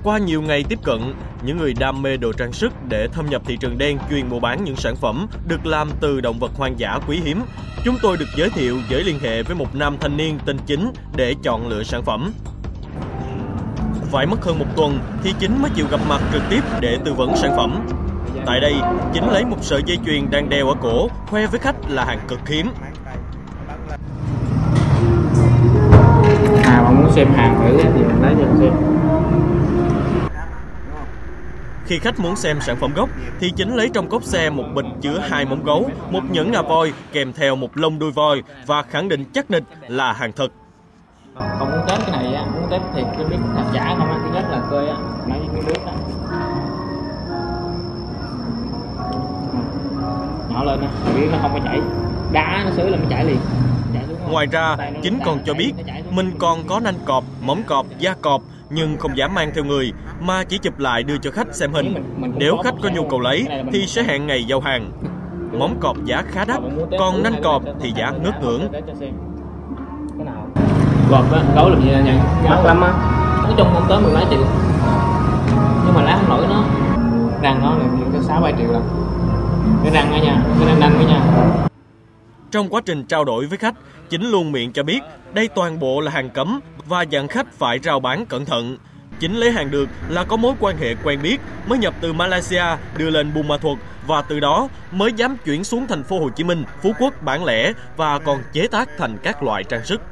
Qua nhiều ngày tiếp cận, những người đam mê đồ trang sức để thâm nhập thị trường đen chuyên mua bán những sản phẩm được làm từ động vật hoang dã quý hiếm, chúng tôi được giới thiệu với liên hệ với một nam thanh niên tên Chính để chọn lựa sản phẩm. Phải mất hơn một tuần thì Chính mới chịu gặp mặt trực tiếp để tư vấn sản phẩm. Tại đây, Chính lấy một sợi dây chuyền đang đeo ở cổ, khoe với khách là hàng cực hiếm. Bạn muốn xem hàng thử thì mình lấy cho mình xem. Khi khách muốn xem sản phẩm gốc thì Chính lấy trong cốp xe một bịch chứa 2 móng gấu, một nhẫn ngà voi kèm theo một lông đuôi voi và khẳng định chắc nịch là hàng thật. Không muốn test cái này á, muốn test thiệt cho biết thật giả không á, thứ nhất là coi á, nói với cái nước đó. Nhỏ lên á, biết nó không có chảy. Đá nó xứ là nó chảy liền. Ngoài ra, Chính còn cho biết mình còn có nanh cọp, móng cọp, da cọp nhưng không dám mang theo người mà chỉ chụp lại đưa cho khách xem hình. Nếu khách có nhu cầu lấy thì sẽ hẹn ngày giao hàng. Móng cọp giá khá đắt, còn nanh cọp thì giá ngất ngưỡng. Gọt á, gấu làm gì nhận mắc lắm á. Nói chung không tới 10 mấy triệu. Nhưng mà lá không nổi nó. Răng nó là những cái 6-7 triệu lần. Cái răng đó nha, cái nanh đó nha. Trong quá trình trao đổi với khách, Chính luôn miệng cho biết đây toàn bộ là hàng cấm và dặn khách phải rao bán cẩn thận. Chính lấy hàng được là có mối quan hệ quen biết mới nhập từ Malaysia đưa lên Buôn Ma Thuột và từ đó mới dám chuyển xuống thành phố Hồ Chí Minh, Phú Quốc bản lẻ và còn chế tác thành các loại trang sức.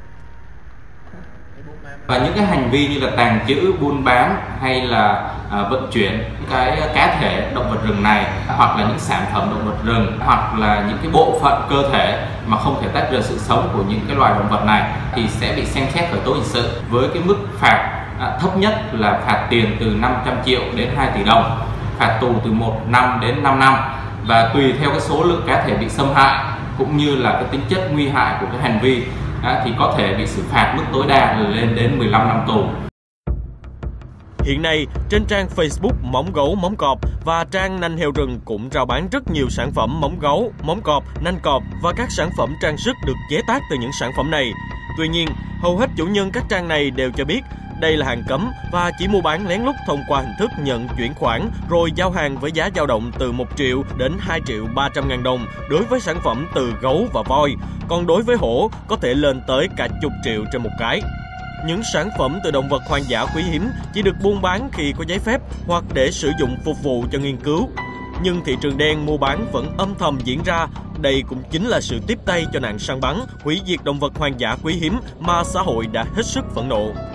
Và những cái hành vi như là tàng trữ, buôn bán hay là vận chuyển cái cá thể động vật rừng này, hoặc là những sản phẩm động vật rừng, hoặc là những cái bộ phận cơ thể mà không thể tách rời sự sống của những cái loài động vật này thì sẽ bị xem xét khởi tố hình sự với cái mức phạt thấp nhất là phạt tiền từ 500 triệu đến 2 tỷ đồng, phạt tù từ 1 năm đến 5 năm và tùy theo cái số lượng cá thể bị xâm hại cũng như là cái tính chất nguy hại của cái hành vi thì có thể bị xử phạt mức tối đa lên đến 15 năm tù. Hiện nay, trên trang Facebook Móng Gấu Móng Cọp và trang Nanh Heo Rừng cũng rao bán rất nhiều sản phẩm móng gấu, móng cọp, nanh cọp và các sản phẩm trang sức được chế tác từ những sản phẩm này. Tuy nhiên, hầu hết chủ nhân các trang này đều cho biết đây là hàng cấm và chỉ mua bán lén lút thông qua hình thức nhận chuyển khoản rồi giao hàng với giá dao động từ 1 triệu đến 2 triệu 300 ngàn đồng đối với sản phẩm từ gấu và voi, còn đối với hổ có thể lên tới cả chục triệu trên một cái. Những sản phẩm từ động vật hoang dã quý hiếm chỉ được buôn bán khi có giấy phép hoặc để sử dụng phục vụ cho nghiên cứu. Nhưng thị trường đen mua bán vẫn âm thầm diễn ra. Đây cũng chính là sự tiếp tay cho nạn săn bắn, hủy diệt động vật hoang dã quý hiếm mà xã hội đã hết sức phẫn nộ.